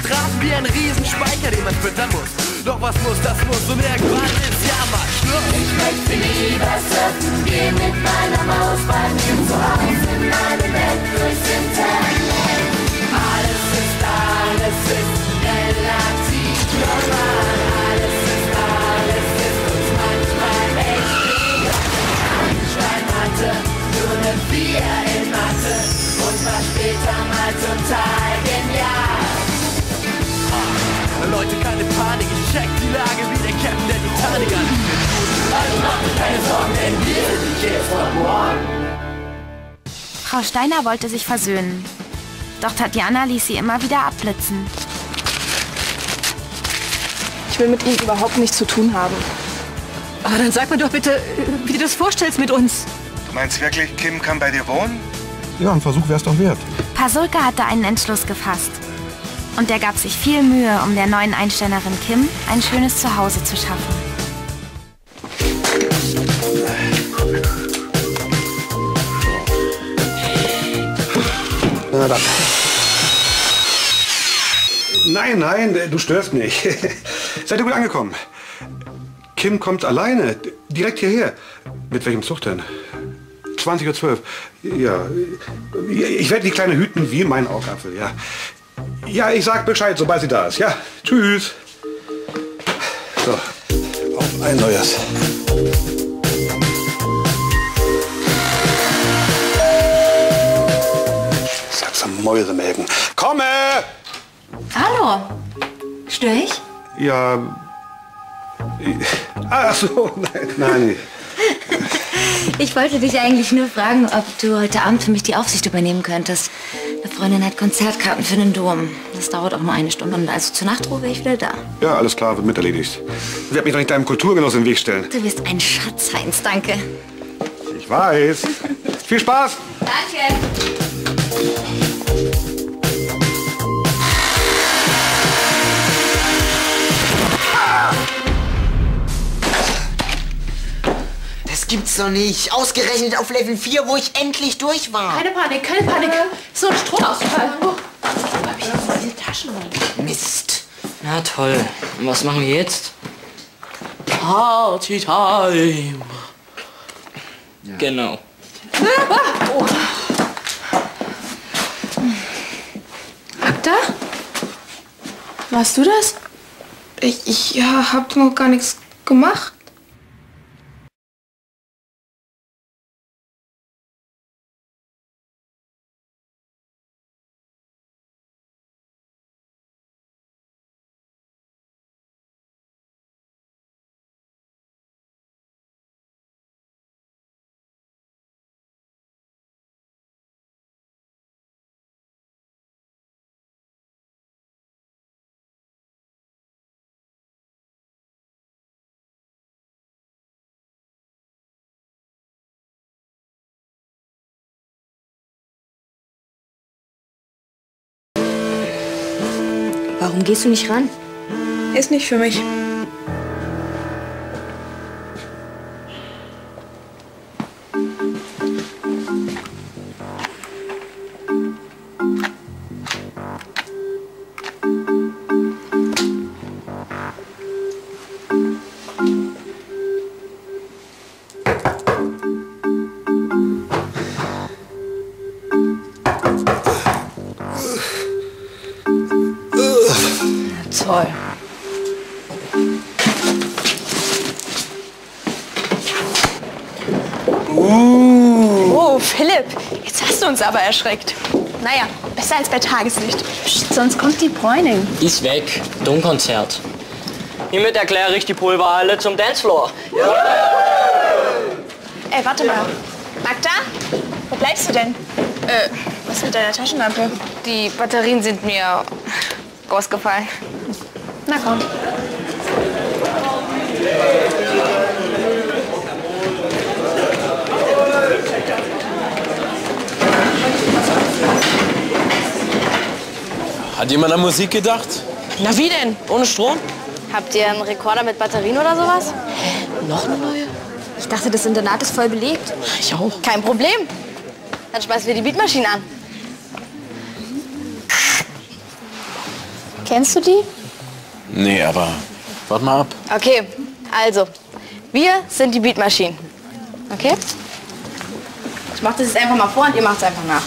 Straßen wie ein Riesenspeicher, den man füttern muss. Doch was muss, das muss und irgendwann ist ja mal Schluss. Ich möchte lieber surfen gehen mit meiner Maus bei mir zu Hause in meinem Bett durchs Internet. Alles ist relativ normal. Alles ist uns manchmal echt egal. Schwein hatte nur eine 4 in Mathe und war später mal total genial. Leute, keine Panik, ich check die Lage wie der Captain der Titanic an. Also macht euch keine Sorgen, denn wir sind jetzt von morgen. Frau Steiner wollte sich versöhnen. Doch Tatjana ließ sie immer wieder abblitzen. Ich will mit Ihnen überhaupt nichts zu tun haben. Aber dann sag mir doch bitte, wie du das vorstellst mit uns. Du meinst wirklich, Kim kann bei dir wohnen? Ja, ein Versuch wär's doch wert. Pasulka hatte einen Entschluss gefasst. Und er gab sich viel Mühe, um der neuen Einsteinerin Kim ein schönes Zuhause zu schaffen. Na dann. Nein, du störst nicht. Seid ihr gut angekommen? Kim kommt alleine, direkt hierher. Mit welchem Zug denn? 20:12 Uhr. Ja, ich werde die Kleine hüten wie mein Augapfel, ja. Ja, ich sag Bescheid, sobald sie da ist. Ja, tschüss. So, auf ein neues. Ich hab's am Mäusemelken. Komme! Hallo. Störe ich? Ja. Ach so, nein. Ich wollte dich eigentlich nur fragen, ob du heute Abend für mich die Aufsicht übernehmen könntest. Eine Freundin hat Konzertkarten für den Dom. Das dauert auch nur 1 Stunde und also zur Nachtruhe wäre ich wieder da. Ja, alles klar, wird miterledigt. Ich werde mich doch nicht deinem Kulturgenuss in den Weg stellen. Du bist ein Schatz, Heinz, danke. Ich weiß. Viel Spaß! Danke. Das gibt's doch nicht. Ausgerechnet auf Level 4, wo ich endlich durch war. Keine Panik, keine Panik. So ein Stromausfall. Wo hab ich denn diese Taschenlampe? Mist. Na toll. Und was machen wir jetzt? Party Time. Ja. Genau. Magda? Warst du das? Ich hab noch gar nichts gemacht. Warum gehst du nicht ran? Ist nicht für mich. Toll. Oh, Philipp, jetzt hast du uns aber erschreckt. Naja, besser als bei Tageslicht. Psst, sonst kommt die Bräuning. Die ist weg. Domkonzert. Hiermit erkläre ich die Pulverhalle zum Dancefloor. Ja. Ey, warte mal. Magda? Wo bleibst du denn? Was mit deiner Taschenlampe? Die Batterien sind mir rausgefallen. Na komm. Hat jemand an Musik gedacht? Na wie denn? Ohne Strom? Habt ihr einen Rekorder mit Batterien oder sowas? Noch eine neue? Ich dachte, das Internat ist voll belegt. Ich auch. Kein Problem. Dann schmeißen wir die Beatmaschine an. Kennst du die? Nee, aber warte mal ab. Okay, also, wir sind die Beatmaschinen. Okay? Ich mach das jetzt einfach mal vor und ihr macht es einfach nach.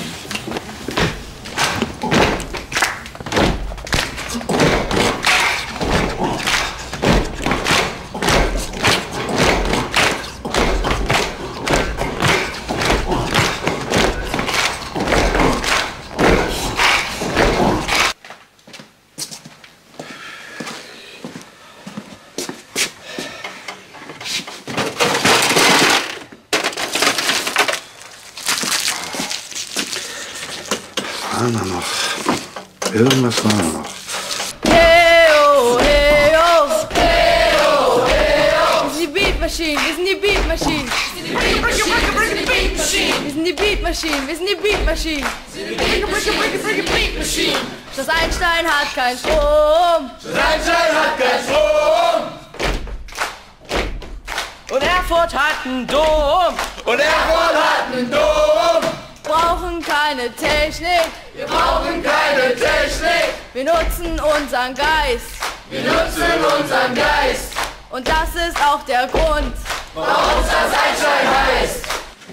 Irgendwas war noch. Hey-oh, hey-oh. Hey-oh, hey-oh. Wir sind die Beatmaschinen, wir sind die Beatmaschinen. Wir sind die Beatmaschinen, wir sind die Beatmaschinen. Das Einstein hat keinen Strom. Das Einstein hat keinen Strom. Und Erfurt hat einen Dom. Und Erfurt hat einen Dom. Brauchen keine Technik. Wir brauchen keine Technik. Wir nutzen unseren Geist. Wir nutzen unseren Geist. Und das ist auch der Grund, warum uns das Einstein heißt.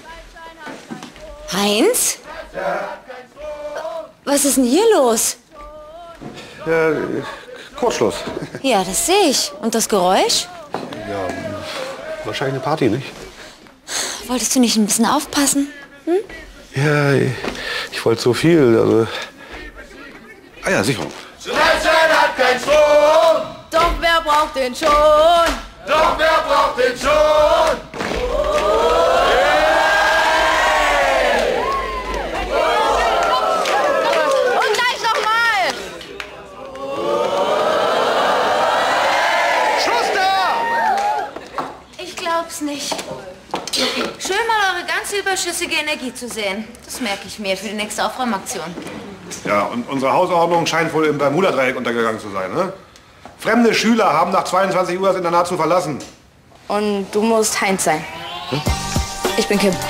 Heinz? Ja. Was ist denn hier los? Ja, Kurzschluss. Ja, das sehe ich. Und das Geräusch? Ja, wahrscheinlich eine Party, nicht? Wolltest du nicht ein bisschen aufpassen? Hm? Ja, ich wollte so viel, also... Ah ja, Sicherung. Das Einstein hat keinen Strom. Doch wer braucht den schon? Doch wer braucht den schon? Und gleich nochmal! Schuster! Ich glaub's nicht. Schön mal eure ganz überschüssige Energie zu sehen. Das merke ich mir für die nächste Aufräumaktion. Ja, und unsere Hausordnung scheint wohl im Bermuda-Dreieck untergegangen zu sein, ne? Fremde Schüler haben nach 22 Uhr das Internat zu verlassen. Und du musst Heinz sein. Hm? Ich bin Kim.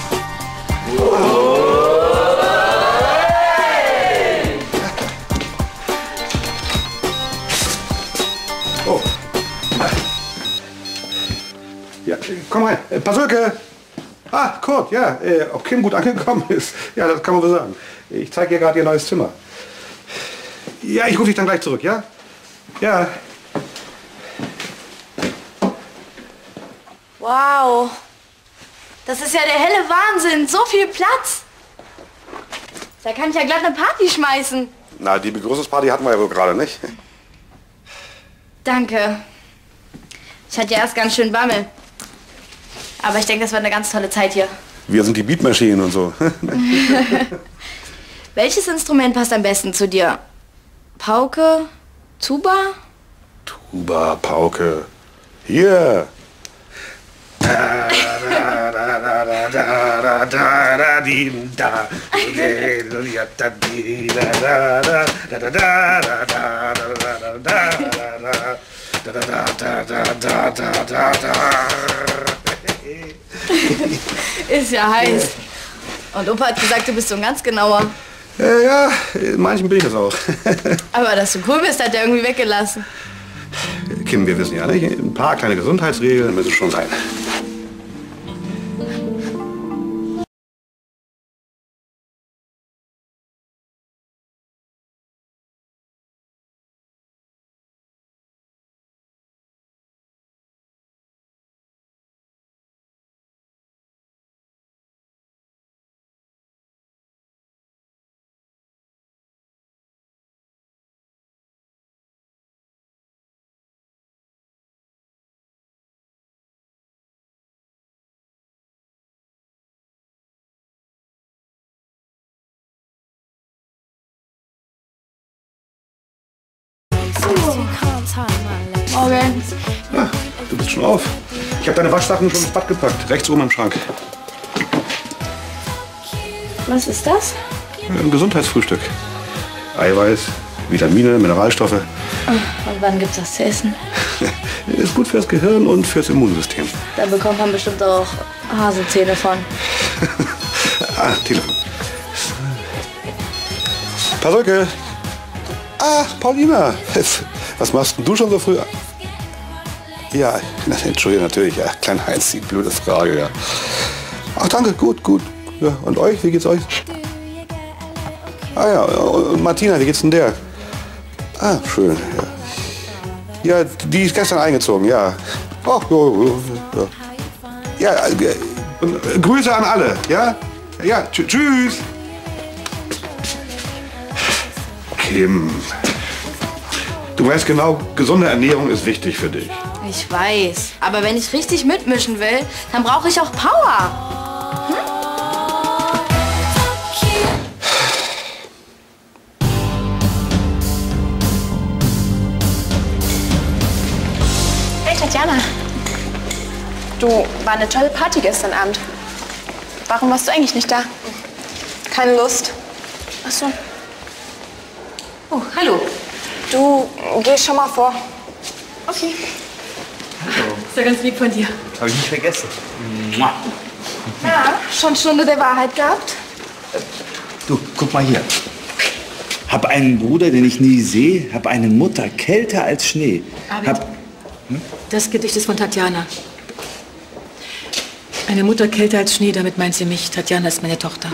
Oh. Ja, komm rein. Pasulke! Ah, Kurt, ja. Ob Kim gut angekommen ist, ja, das kann man wohl sagen. Ich zeige ihr gerade ihr neues Zimmer. Ja, ich rufe dich dann gleich zurück, ja? Ja. Wow. Das ist ja der helle Wahnsinn. So viel Platz. Da kann ich ja glatt eine Party schmeißen. Na, die Begrüßungsparty hatten wir ja wohl gerade, nicht? Danke. Ich hatte ja erst ganz schön Bammel. Aber ich denke, das wird eine ganz tolle Zeit hier. Wir sind die Beatmaschinen und so. Welches Instrument passt am besten zu dir? Pauke? Tuba? Tuba, Pauke. Hier. Ist ja heiß. Und Opa hat gesagt, du bist so ein ganz genauer. Ja, in manchen bin ich das auch. Aber dass du cool bist, hat er irgendwie weggelassen. Kim, wir wissen ja nicht, ein paar kleine Gesundheitsregeln müssen schon sein. Morgen. Ja, du bist schon auf. Ich habe deine Waschsachen schon ins Bad gepackt. Rechts oben im Schrank. Was ist das? Ein Gesundheitsfrühstück. Eiweiß, Vitamine, Mineralstoffe. Und wann gibt's das zu essen? Ist gut fürs Gehirn und fürs Immunsystem. Da bekommt man bestimmt auch Hasezähne von. Ah, Telefon. Pasulke. Ah, Paulina. Was machst denn du schon so früh? Ja, entschuldige, natürlich. Ja, Klein Heinz, die blöde Frage, ja. Ach, danke, gut, gut. Ja, und euch, wie geht's euch? Ah ja, und Martina, wie geht's denn der? Ah, schön, ja. Ja, die ist gestern eingezogen, ja. Ach, ja. Ja, Grüße an alle, ja? Ja, tschüss. Kim, du weißt genau, gesunde Ernährung ist wichtig für dich. Ich weiß, aber wenn ich richtig mitmischen will, dann brauche ich auch Power. Hey Tatjana. Du, war eine tolle Party gestern Abend. Warum warst du eigentlich nicht da? Keine Lust. Ach so. Oh, hallo. Du, geh schon mal vor. Okay. Ist ja ganz lieb von dir. Habe ich nicht vergessen. Ja, schon Stunde der Wahrheit gehabt? Du, guck mal hier. Hab einen Bruder, den ich nie sehe. Hab eine Mutter, kälter als Schnee. Arvid, das Gedicht ist von Tatjana. Eine Mutter kälter als Schnee, damit meint sie mich. Tatjana ist meine Tochter.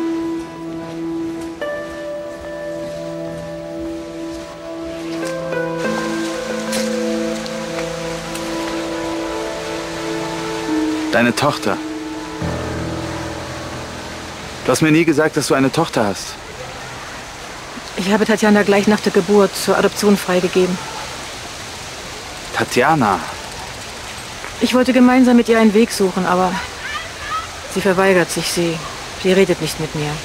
Deine Tochter. Du hast mir nie gesagt, dass du eine Tochter hast. Ich habe Tatjana gleich nach der Geburt zur Adoption freigegeben. Tatjana. Ich wollte gemeinsam mit ihr einen Weg suchen, aber sie verweigert sich. Sie redet nicht mit mir.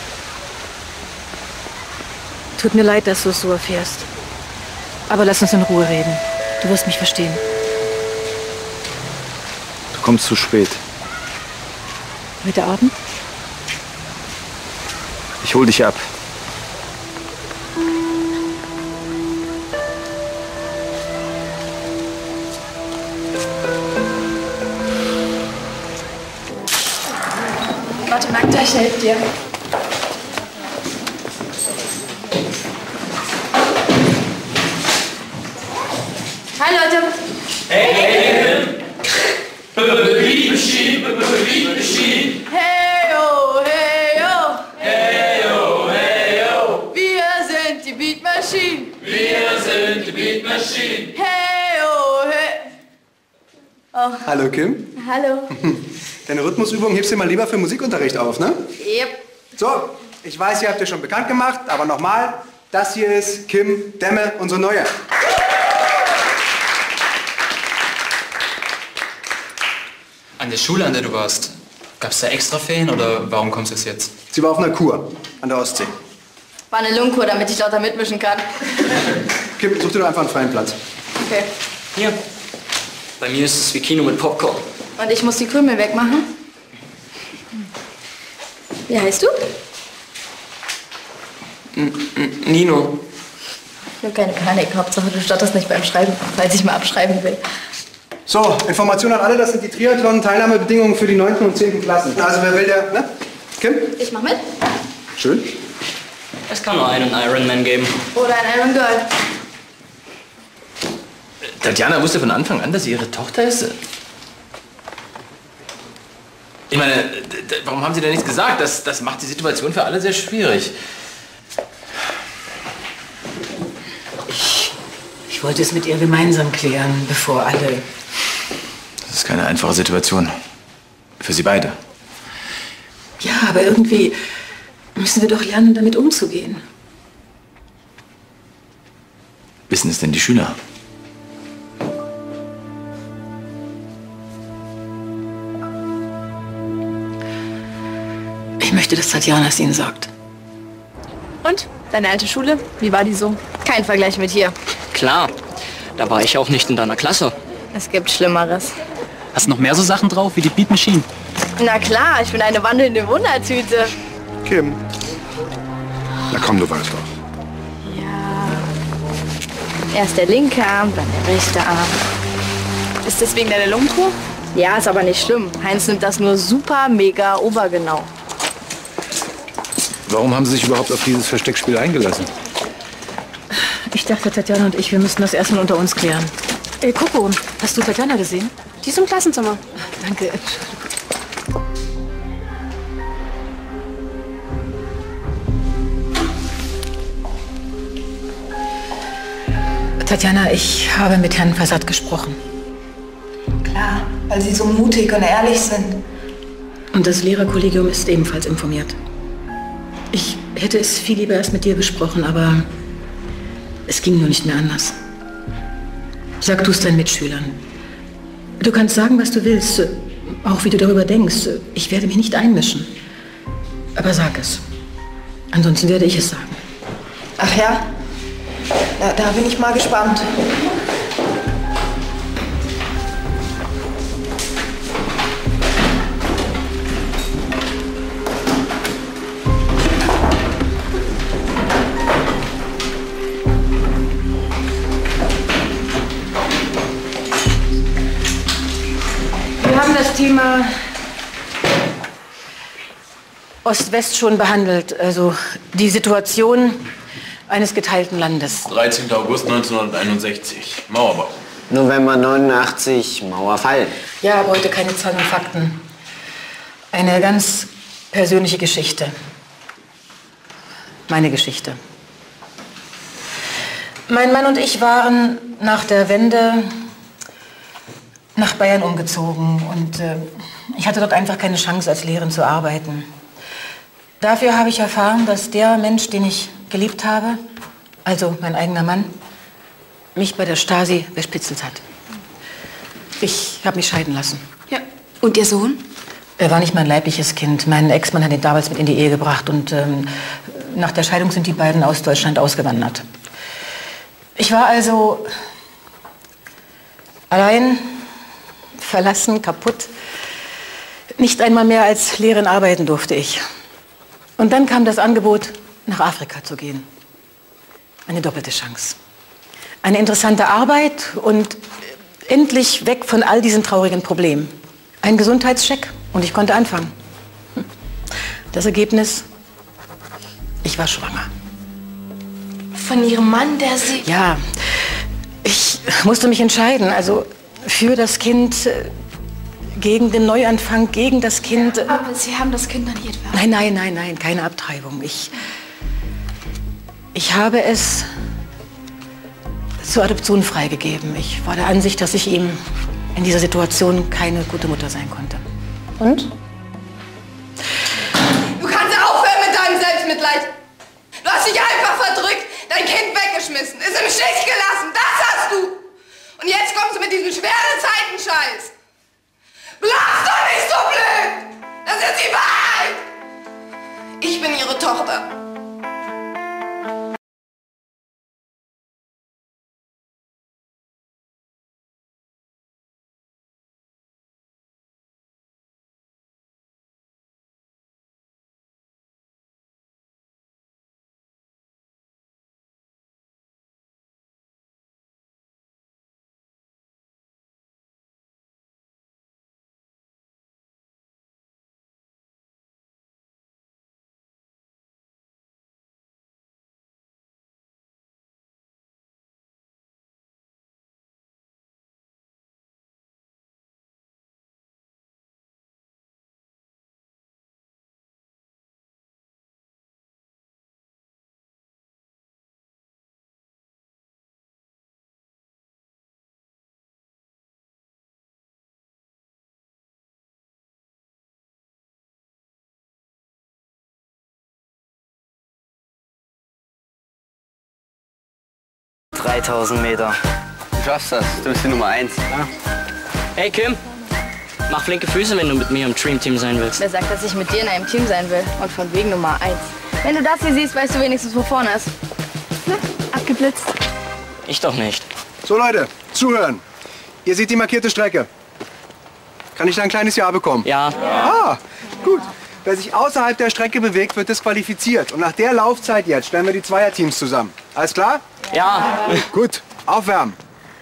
Tut mir leid, dass du es so erfährst. Aber lass uns in Ruhe reden. Du wirst mich verstehen. Du kommst zu spät. Heute Abend? Ich hol dich ab. Warte, Magda, ich helfe dir. Hi Leute. Hey, Beat Machine. Hey oh, hey oh. Hey oh, hey oh. Wir sind die Beat Machine. Wir sind die Beat Machine. Hey oh, hey. Oh. Hallo Kim. Hallo. Deine Rhythmusübung hebst du mal lieber für Musikunterricht auf, ne? Yep. So, ich weiß, ihr habt ihr schon bekannt gemacht, aber nochmal, das hier ist Kim Demme, unsere Neue. An der Schule, an der du warst, gab es da extra Ferien oder warum kommst du jetzt? Sie war auf einer Kur an der Ostsee. War eine Lungenkur, damit ich lauter mitmischen kann. Kim, such dir doch einfach einen freien Platz. Okay. Hier. Bei mir ist es wie Kino mit Popcorn. Und ich muss die Krümel wegmachen. Wie heißt du? Nino. Nur keine Panik. Hauptsache, du stotterst nicht beim Schreiben, falls ich mal abschreiben will. So, Information an alle, das sind die Triathlon-Teilnahmebedingungen für die 9. und 10. Klassen. Also wer will der, ne? Kim? Ich mach mit. Schön. Es kann nur einen Ironman geben. Oder ein Iron Girl. Tatjana wusste von Anfang an, dass sie ihre Tochter ist? Ich meine, warum haben Sie denn nichts gesagt? Das macht die Situation für alle sehr schwierig. Ich wollte es mit ihr gemeinsam klären, bevor alle... Das ist keine einfache Situation. Für Sie beide. Ja, aber irgendwie müssen wir doch lernen, damit umzugehen. Wissen es denn die Schüler? Ich möchte, dass Tatjana es Ihnen sagt. Und? Deine alte Schule? Wie war die so? Kein Vergleich mit hier. Klar, da war ich auch nicht in deiner Klasse. Es gibt Schlimmeres. Hast du noch mehr so Sachen drauf wie die Beat Machine? Na klar, ich bin eine wandelnde Wundertüte. Kim. Na komm, du weißt doch. Erst der linke Arm, dann der rechte Arm. Ist das wegen deiner Lungenkur? Ja, ist aber nicht schlimm. Heinz nimmt das nur super, mega, obergenau. Warum haben Sie sich überhaupt auf dieses Versteckspiel eingelassen? Ich dachte, Tatjana und ich, wir müssten das erstmal unter uns klären. Coco, hast du Tatjana gesehen? Die ist im Klassenzimmer. Danke. Tatjana, ich habe mit Herrn Fassad gesprochen. Klar, weil Sie so mutig und ehrlich sind. Und das Lehrerkollegium ist ebenfalls informiert. Ich hätte es viel lieber erst mit dir besprochen, aber es ging nur nicht mehr anders. Sag du es deinen Mitschülern. Du kannst sagen, was du willst, auch wie du darüber denkst. Ich werde mich nicht einmischen. Aber sag es. Ansonsten werde ich es sagen. Ach ja? Na, da bin ich mal gespannt. Wir haben das Thema Ost-West schon behandelt, also die Situation eines geteilten Landes. 13. August 1961, Mauerbau. November 89, Mauerfall. Ja, aber heute keine Zahlen und Fakten. Eine ganz persönliche Geschichte. Meine Geschichte. Mein Mann und ich waren nach der Wende nach Bayern umgezogen und ich hatte dort einfach keine Chance, als Lehrerin zu arbeiten. Dafür habe ich erfahren, dass der Mensch, den ich geliebt habe, also mein eigener Mann, mich bei der Stasi bespitzelt hat. Ich habe mich scheiden lassen. Ja. Und Ihr Sohn? Er war nicht mein leibliches Kind. Mein Ex-Mann hat ihn damals mit in die Ehe gebracht und nach der Scheidung sind die beiden aus Deutschland ausgewandert. Ich war also allein, verlassen, kaputt. Nicht einmal mehr als Lehrerin arbeiten durfte ich. Und dann kam das Angebot, nach Afrika zu gehen. Eine doppelte Chance. Eine interessante Arbeit und endlich weg von all diesen traurigen Problemen. Ein Gesundheitscheck und ich konnte anfangen. Das Ergebnis, ich war schwanger. Von Ihrem Mann, der Sie... Ja, ich musste mich entscheiden. Also für das Kind, gegen den Neuanfang, gegen das Kind. Aber Sie haben das Kind dann nicht etwa? Nein, nein, nein, nein, keine Abtreibung. Ich habe es zur Adoption freigegeben. Ich war der Ansicht, dass ich ihm in dieser Situation keine gute Mutter sein konnte. Und? Du kannst aufhören mit deinem Selbstmitleid. Du hast dich einfach verdrückt, dein Kind weggeschmissen, es im Stich gelassen. Das hast du. Und jetzt kommst du mit diesem schweren Zeiten-Scheiß. Bleibst doch nicht so blöd. Das ist die Wahrheit. Ich bin ihre Tochter. ...3000 Meter. Du schaffst das. Du bist die Nummer 1. Ja. Hey Kim, mach flinke Füße, wenn du mit mir im Dream-Team sein willst. Wer sagt, dass ich mit dir in einem Team sein will? Und von wegen Nummer 1. Wenn du das hier siehst, weißt du wenigstens, wo vorne ist. Na, abgeblitzt. Ich doch nicht. So Leute, zuhören. Ihr seht die markierte Strecke. Kann ich da ein kleines Ja bekommen? Ja. Ah, gut. Wer sich außerhalb der Strecke bewegt, wird disqualifiziert. Und nach der Laufzeit jetzt stellen wir die Zweierteams zusammen. Alles klar? Ja. Gut, aufwärmen.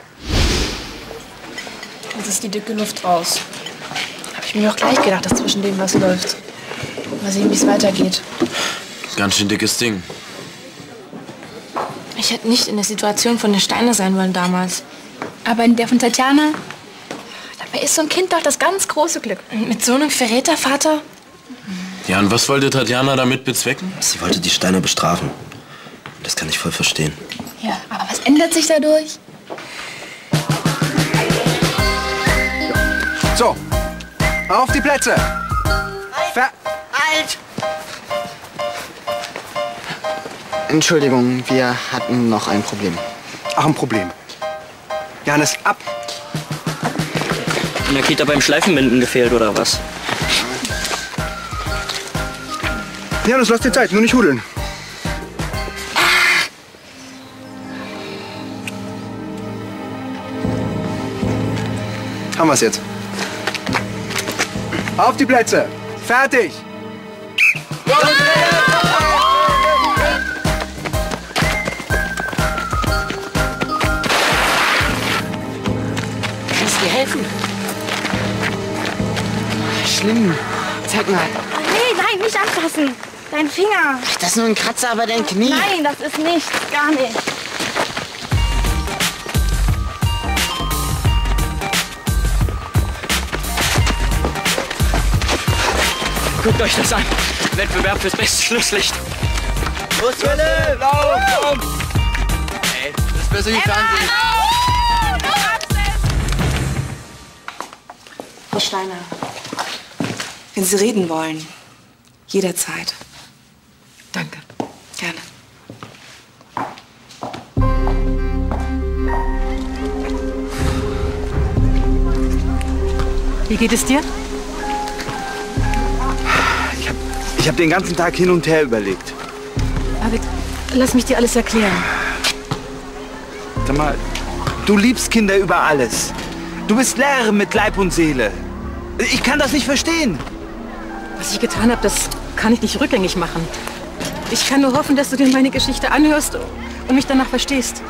Jetzt ist die dicke Luft raus. Habe ich mir doch gleich gedacht, dass zwischen denen was läuft. Mal sehen, wie es weitergeht. Ganz schön dickes Ding. Ich hätte nicht in der Situation von der Steiner sein wollen damals. Aber in der von Tatjana? Dabei ist so ein Kind doch das ganz große Glück. Und mit so einem Verrätervater? Ja, und was wollte Tatjana damit bezwecken? Sie wollte die Steiner bestrafen. Das kann ich voll verstehen. Ja, aber was ändert sich dadurch? So, auf die Plätze. Halt! Entschuldigung, wir hatten noch ein Problem. Ach, ein Problem. Johannes, ab! In der Kita beim Schleifenbinden gefehlt, oder was? Janus, lass dir Zeit, nur nicht hudeln. Haben wir's jetzt. Auf die Plätze. Fertig. Kannst du dir helfen? Schlimm. Zeig mal. Nee, nein, nicht anfassen. Dein Finger. Das ist nur ein Kratzer, aber dein Knie. Nein, das ist nichts. Gar nicht. Guckt euch das an. Wettbewerb fürs beste Schlusslicht. Los, Philipp! Lauf, komm! Ey, das ist besser wie Fernsehen. Frau Steiner, wenn Sie reden wollen, jederzeit. Danke. Gerne. Wie geht es dir? Ich habe den ganzen Tag hin und her überlegt. Avik, lass mich dir alles erklären. Sag mal, du liebst Kinder über alles. Du bist Lehrerin mit Leib und Seele. Ich kann das nicht verstehen. Was ich getan habe, das kann ich nicht rückgängig machen. Ich kann nur hoffen, dass du dir meine Geschichte anhörst und mich danach verstehst.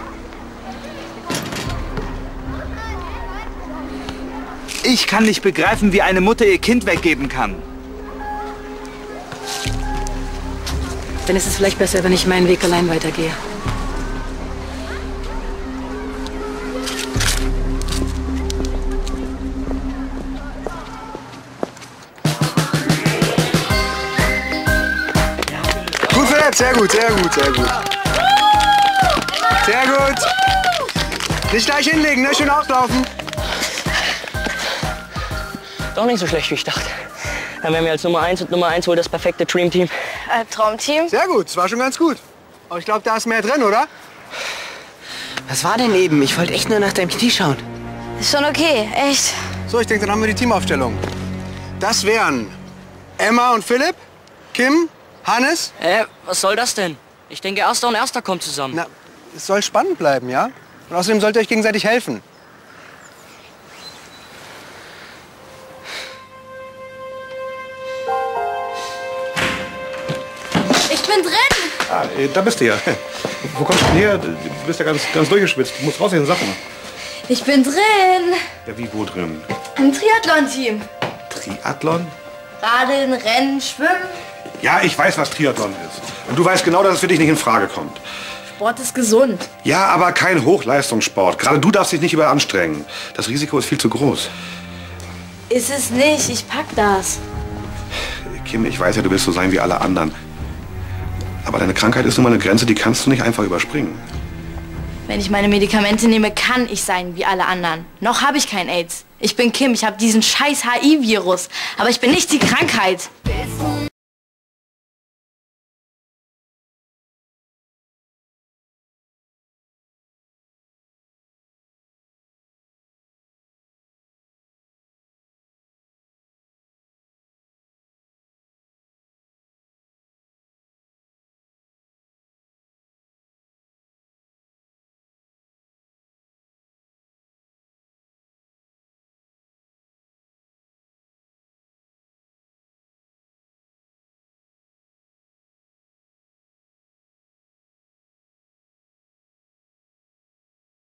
Ich kann nicht begreifen, wie eine Mutter ihr Kind weggeben kann. Dann ist es vielleicht besser, wenn ich meinen Weg allein weitergehe. Gut, Philipp, sehr gut, sehr gut, sehr gut. Sehr gut. Nicht gleich hinlegen, ne? Schön auslaufen. Doch nicht so schlecht, wie ich dachte. Dann wären wir als Nummer 1 und Nummer 1 wohl das perfekte Dreamteam. Traumteam? Sehr gut, es war schon ganz gut. Aber ich glaube, da ist mehr drin, oder? Was war denn eben? Ich wollte echt nur nach deinem Knie schauen. Ist schon okay, echt. So, ich denke, dann haben wir die Teamaufstellung. Das wären Emma und Philipp, Kim, Hannes. Was soll das denn? Ich denke, Erster und Erster kommen zusammen. Na, es soll spannend bleiben, ja? Und außerdem sollt ihr euch gegenseitig helfen. Ich bin drin! Ah, da bist du ja. Wo kommst du denn her? Du bist ja ganz durchgeschwitzt. Du musst raus in den Sachen. Ich bin drin! Ja, wie, wo drin? Im Triathlon-Team. Triathlon? Radeln, Rennen, Schwimmen. Ja, ich weiß, was Triathlon ist. Und du weißt genau, dass es für dich nicht in Frage kommt. Sport ist gesund. Ja, aber kein Hochleistungssport. Gerade du darfst dich nicht überanstrengen. Das Risiko ist viel zu groß. Ist es nicht. Ich pack das. Kim, ich weiß ja, du willst so sein wie alle anderen. Aber deine Krankheit ist nun mal eine Grenze, die kannst du nicht einfach überspringen. Wenn ich meine Medikamente nehme, kann ich sein wie alle anderen. Noch habe ich kein AIDS. Ich bin Kim, ich habe diesen scheiß HIV-Virus. Aber ich bin nicht die Krankheit.